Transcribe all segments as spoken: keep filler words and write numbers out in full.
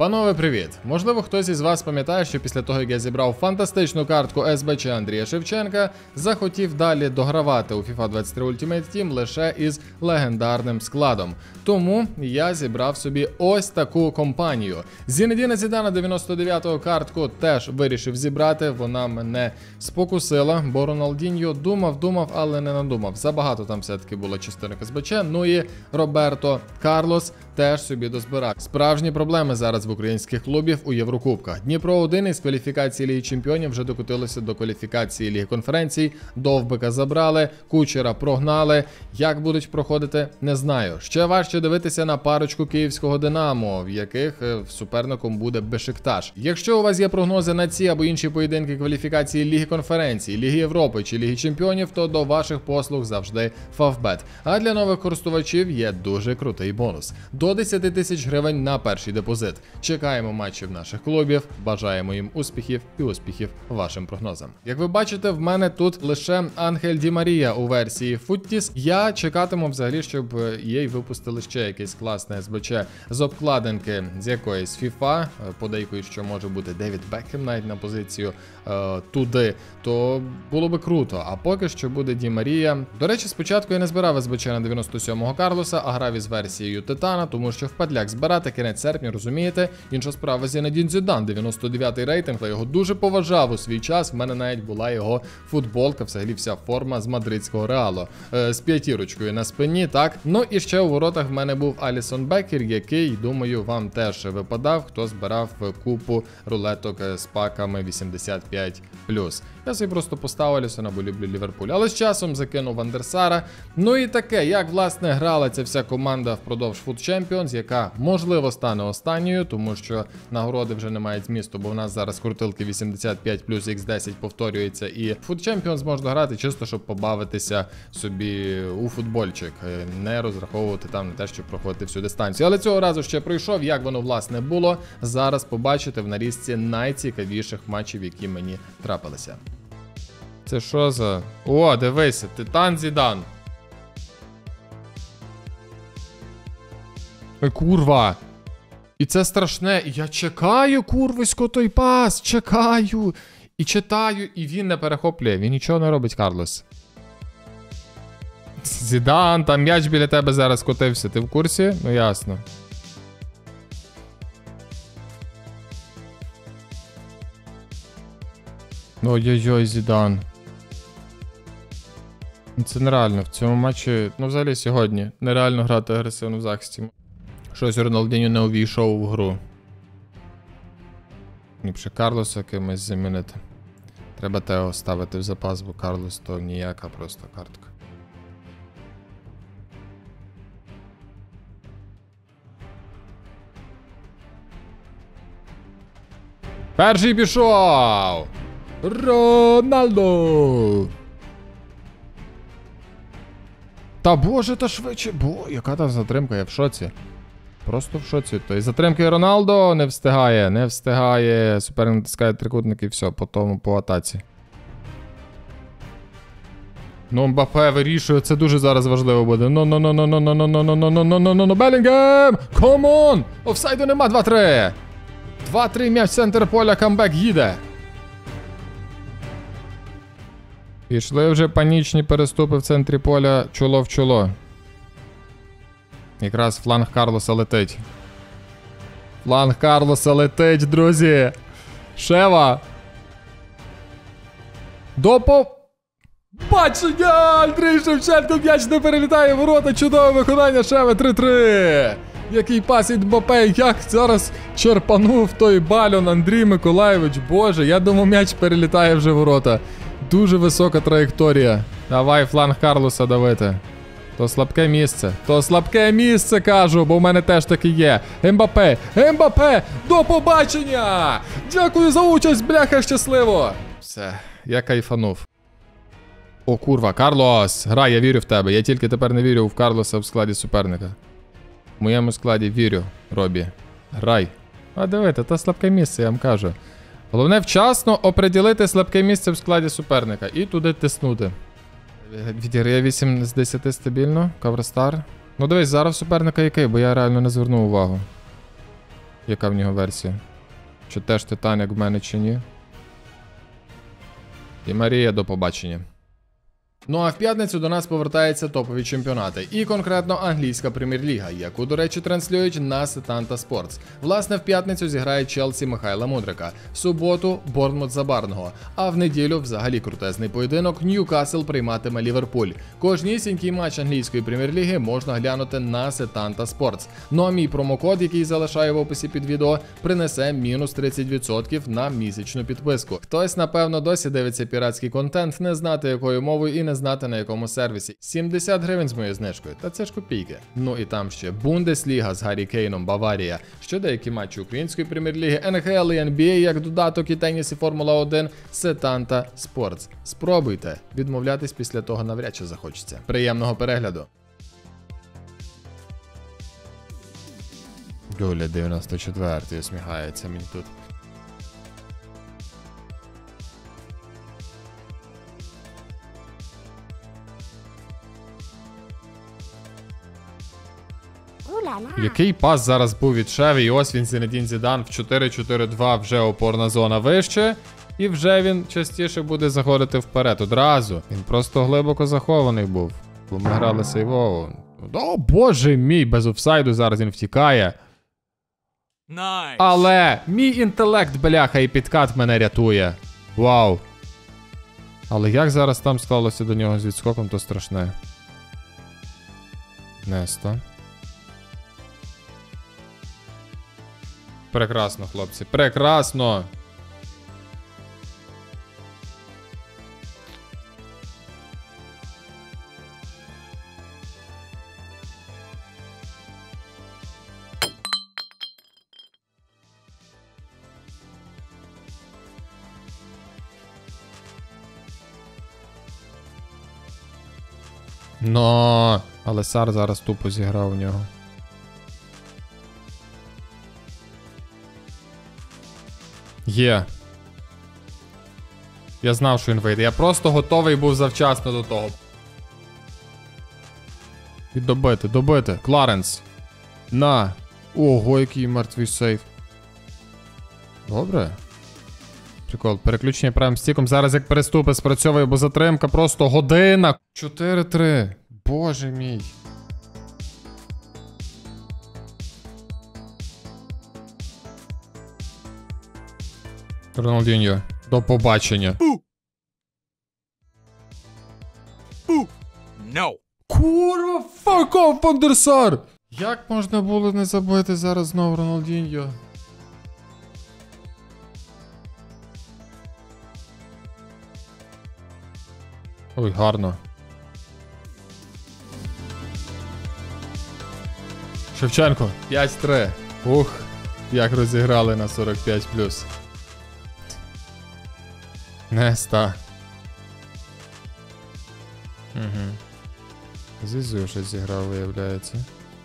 Панове, привіт! Можливо, хтось із вас пам'ятає, що після того, як я зібрав фантастичну картку ес бе че Андрія Шевченка, захотів далі догравати у фіфа двадцять три Ultimate Team лише із легендарним складом. Тому я зібрав собі ось таку компанію. Зінедіна Зідана дев'яносто дев'ятого картку теж вирішив зібрати, вона мене спокусила, бо Роналдіньо думав, думав, але не надумав. Забагато там все-таки було частинок ес бе че, ну і Роберто Карлос теж собі дозбирав. Справжні проблеми зараз в українських клубів у Єврокубках. Дніпро один із кваліфікації Ліги Чемпіонів вже докотилося до кваліфікації Ліги Конференцій. Довбика забрали, Кучера прогнали. Як будуть проходити, не знаю. Ще важче дивитися на парочку київського Динамо, в яких суперником буде Бешикташ. Якщо у вас є прогнози на ці або інші поєдинки кваліфікації Ліги Конференцій, Ліги Європи чи Ліги Чемпіонів, то до ваших послуг завжди Фавбет. А для нових користувачів є дуже крутий бонус. До десяти тисяч гривень на перший депозит. Чекаємо матчів наших клубів, бажаємо їм успіхів і успіхів вашим прогнозам. Як ви бачите, в мене тут лише Ангель Ді Марія у версії Футтіс. Я чекатиму взагалі, щоб їй випустили ще якесь класне ес бе че з обкладинки з якоїсь фіфа. Подейкують, що може бути Девід Бекхем навіть на позицію е, туди, то було би круто. А поки що буде Ді Марія. До речі, спочатку я не збирав ес бе че на дев'яносто сьомого Карлоса, а грав із версією Титана, тому що впадляк збирати кінець серпня, розумієте? Інша справа Зінедін Зідан, дев'яносто дев'ятий рейтинг, я його дуже поважав у свій час, в мене навіть була його футболка, взагалі вся форма з мадридського Реалу, е, з п'ятірочкою на спині, так? Ну і ще у воротах в мене був Алісон Бекер, який, думаю, вам теж випадав, хто збирав купу рулеток з паками вісімдесят п'ять плюс. Я собі просто поставив Алісона, бо люблю Ліверпуль. Але з часом закинув Ван дер Сара. Ну і таке, як, власне, грала ця вся команда впродовж Foot Champions, яка, можливо, стане останньою, тому що нагороди вже не мають змісту, бо в нас зараз крутилки вісімдесят п'ять плюс ікс десять повторюється, і Foot Champions можна грати чисто, щоб побавитися собі у футбольчик, не розраховувати там на те, щоб проходити всю дистанцію. Але цього разу ще пройшов, як воно, власне, було, зараз побачите в нарізці найцікавіших матчів, які мені трапилися. Це що за... О, дивися, Титан Зідан. Ой, курва. І це страшне. Я чекаю, курвисько, той пас. Чекаю. І читаю, і він не перехоплює. Він нічого не робить, Карлос. Зідан, там м'яч біля тебе зараз котився. Ти в курсі? Ну, ясно. Ой-ой-ой, Зідан. Це нереально в цьому матчі, ну взагалі сьогодні, нереально грати агресивно в захисті. Щось Роналдіньо не увійшов в гру. Ліпше Карлоса кимось замінити. Треба Тео ставити в запас, бо Карлос то ніяка просто картка. Перший пішов! Роналдо! Та боже, та швидше. Бо, яка там затримка, я в шоці. Просто в шоці. То і затримки Роналдо не встигає, не встигає. Суперник натискає трикутник і все, по тому, по атаці. Ну, Мбаппе вирішує, це дуже зараз важливо буде. Ну-ну-ну-ну-ну-ну-ну-ну-ну-ну-ну-ну-ну-ну-ну-ну, Белінгем! Комон! Офсайду нема, два-три. два-три, м'яч в центр поля, камбек їде. Пішли вже панічні переступи в центрі поля чоло в чоло. Якраз фланг Карлоса летить. Фланг Карлоса летить, друзі. Шева. Допо... Бачення! Андрій Шевченко, м'яч не перелітає в ворота. Чудове виконання Шеви, три-три. Який пас від Мбаппе, як зараз черпанув той бальон Андрій Миколайович. Боже, я думав, м'яч перелітає вже в ворота. Дуже висока траєкторія. Давай фланг Карлоса давити. То слабке місце. То слабке місце, кажу, бо в мене теж таки є. Мбаппе, Мбаппе, до побачення! Дякую за участь, бляха, щасливо! Все, я кайфанув. О, курва, Карлос! Грай, я вірю в тебе. Я тільки тепер не вірю в Карлоса в складі суперника. В моєму складі вірю, Робі. Грай. А дивите, то слабке місце, я вам кажу. Головне вчасно оприділити слабке місце в складі суперника і туди тиснути. Відіграє вісім з десяти стабільно. Кавростар. Ну дивись, зараз суперника який, бо я реально не звернув увагу. Яка в нього версія? Чи теж Титан, як в мене, чи ні? І Марія, до побачення. Ну а в п'ятницю до нас повертаються топові чемпіонати. І конкретно англійська прем'єр-ліга, яку, до речі, транслюють на Setanta Sports. Власне, в п'ятницю зіграє Челсі Михайла Мудрика, в суботу Борнмут Забарного, а в неділю взагалі крутезний поєдинок Ньюкасл прийматиме Ліверпуль. Кожнісінький матч англійської прем'єр-ліги можна глянути на Setanta Sports. Ну а мій промокод, який залишаю в описі під відео, принесе мінус тридцять відсотків на місячну підписку. Хтось, напевно, досі дивиться піратський контент, не знати якою мовою і не знати на якому сервісі. сімдесят гривень з моєю знижкою, та це ж копійки. Ну і там ще Бундесліга з Гаррі Кейном, Баварія, ще деякі матчі української прем'єр-ліги, ен ха ел і ен бі ей, як додаток і теніс і Формула один, Setanta Sports. Спробуйте, відмовлятись після того навряд чи захочеться. Приємного перегляду. Гуля дев'яносто четвертий усміхається мені тут. Який пас зараз був від Шеві, і ось він Зінедін Зідан в чотири чотири два, вже опорна зона вище, і вже він частіше буде заходити вперед одразу. Він просто глибоко захований був, бо ми грали сейвово. О, боже мій, без офсайду зараз він втікає. Nice. Але мій інтелект, бляха, і підкат мене рятує. Вау. Але як зараз там склалося до нього з відскоком, то страшне. Неста. Прекрасно, хлопці, прекрасно! Но, але Сар зараз тупо зіграв у нього. Є. Я знав, що він вийде. Я просто готовий був завчасно до того. І добити, добити. Кларенс. На. Ого, який мертвий сейф. Добре. Прикол. Переключення правим стіком. Зараз як переступи спрацьовує, бо затримка просто година. чотири три. Боже мій. Роналдіньо, до побачення. No. Курва, fuck off, Фандерсар! Як можна було не забити зараз знову Роналдіньо? Ой, гарно. Шевченко, п'ять три. Ух, як розіграли на сорок п'ять плюс. Неста. Угу. Зізу щось зіграв, виявляється.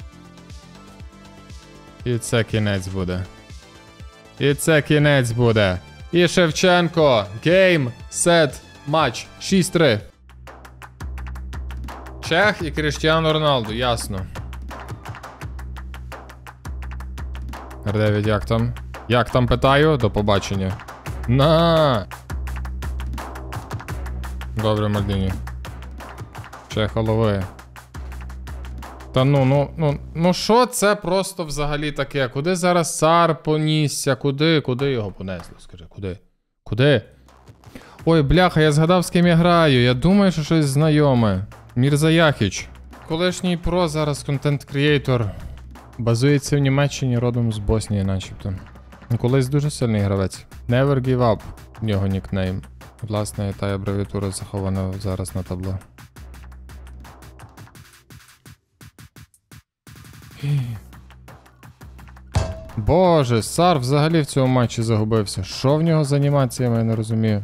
І це кінець буде. І це кінець буде. І Шевченко. Гейм, сет, матч. шість три. Чех і Кріштіану Роналду, ясно. ар дев'ять, як там? Як там, питаю? До побачення. На! Добре, Мальдіні. Чех голови. Та ну, ну, ну, ну що це просто взагалі таке? Куди зараз Сар понісся? Куди? Куди його понесло? Скажи, куди? Куди? Ой, бляха, я згадав, з ким я граю. Я думаю, що щось знайоме. Мірза Яхіч. Колишній про, зараз контент-крієйтор. Базується в Німеччині, родом з Боснії начебто. Колись дуже сильний гравець. Never give up. В нього нікнейм. Власне, та абревіатура захована зараз на табло. Боже, Сар взагалі в цьому матчі загубився. Що в нього з анімаціями, я не розумію.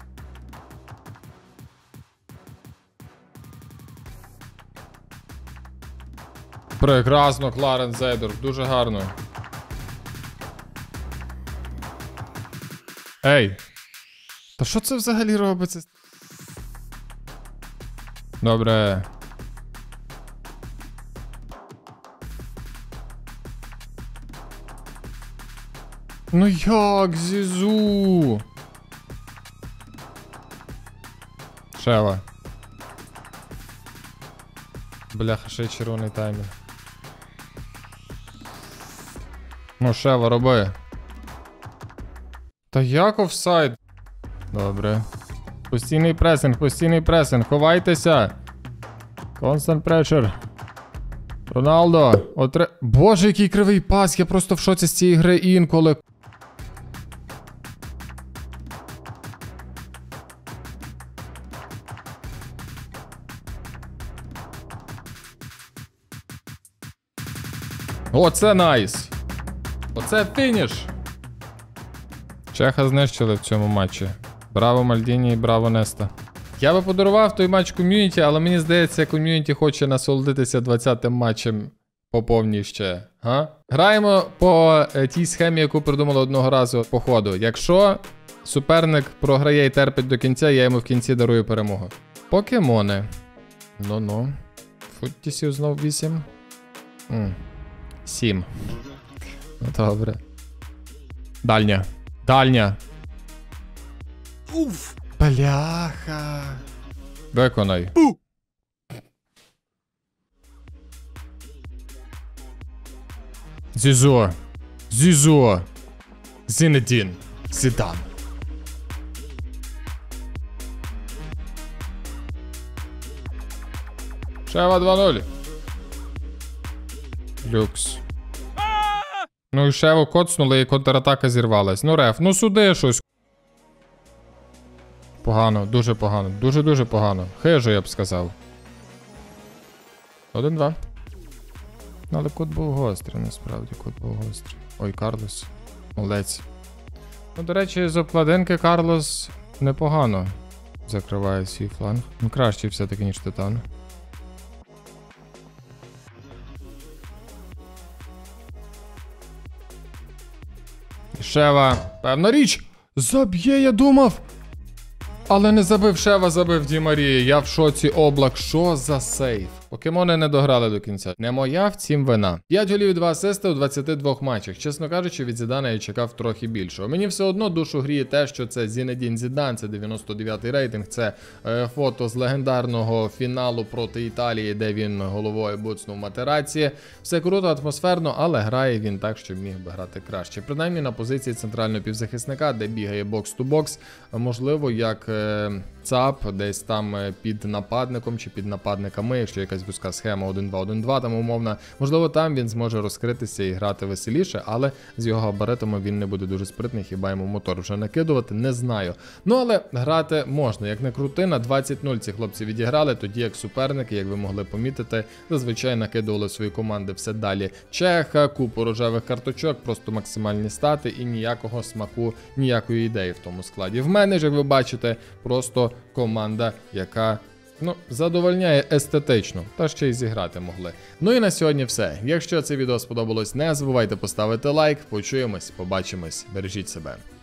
Прекрасно, Кларен Зейдор, дуже гарно. Ей! Та що це взагалі робиться? Добре. Ну як, Зізу? Шева. Бляха, ще й червоний таймінг. Ну, Шева, роби. Та як офсайд? Добре. Постійний пресинг, постійний пресинг. Ховайтеся. Constant pressure. Роналдо. Отре... Боже, який кривий пас. Я просто в шоці з цієї гри інколи. Оце найс. Оце фініш. Чеха знищили в цьому матчі. Браво Мальдіні і браво Неста. Я би подарував той матч ком'юніті, але мені здається, ком'юніті хоче насолодитися двадцятим матчем по повній ще. Га? Граємо по е, тій схемі, яку придумали одного разу по ходу. Якщо суперник програє і терпить до кінця, я йому в кінці дарую перемогу. Покемони. Ну-ну. Футтісів знов вісім. М. сім. Ну добре. Дальня. Дальня. Уф. Бляха. Виконай. Бу. Зізо. Зізо. Зінедін. Зідан. Шева два нуль. Люкс. Ну і Шеву коцнули і контратака зірвалась. Ну реф, ну суди щось. Погано, дуже погано. Дуже-дуже погано. Хижо, я б сказав. один-два. Але кут був гострий, насправді, кут був гострий. Ой, Карлос. Молодець. Ну, до речі, з обкладинки Карлос непогано закриває свій фланг. Ну, кращий все-таки, ніж Титан. Шева, певна річ, заб'є, я думав. Але не забив Шева, забив Ді Марія. Я в шоці, Облак. Що за сейф? Покемони не дограли до кінця. Не моя, втім вина. п'ять голів і два асисти у двадцяти двох матчах. Чесно кажучи, від Зідана я чекав трохи більшого. Мені все одно душу гріє те, що це Зінедін Зідан, це дев'яносто дев'ятий рейтинг, це е, фото з легендарного фіналу проти Італії, де він головою буцнув Матерацці. Все круто, атмосферно, але грає він так, що міг би грати краще. Принаймні на позиції центрального півзахисника, де бігає бокс-ту-бокс, можливо, як е, ЦАП, десь там під нападником чи під нападниками, якщо якась вузька схема один-два один-два, там умовна, можливо, там він зможе розкритися і грати веселіше, але з його габаритами він не буде дуже спритний, хіба йому мотор вже накидувати, не знаю. Ну, але грати можна, як не крути, на двадцять нуль ці хлопці відіграли, тоді як суперники, як ви могли помітити, зазвичай накидували свої команди все далі. Чеха, купу рожевих карточок, просто максимальні стати і ніякого смаку, ніякої ідеї в тому складі. В мене ж, як ви бачите, просто команда, яка, ну, задовольняє естетично, та ще й зіграти могли. Ну і на сьогодні все. Якщо це відео сподобалось, не забувайте поставити лайк. Почуємось, побачимось, бережіть себе.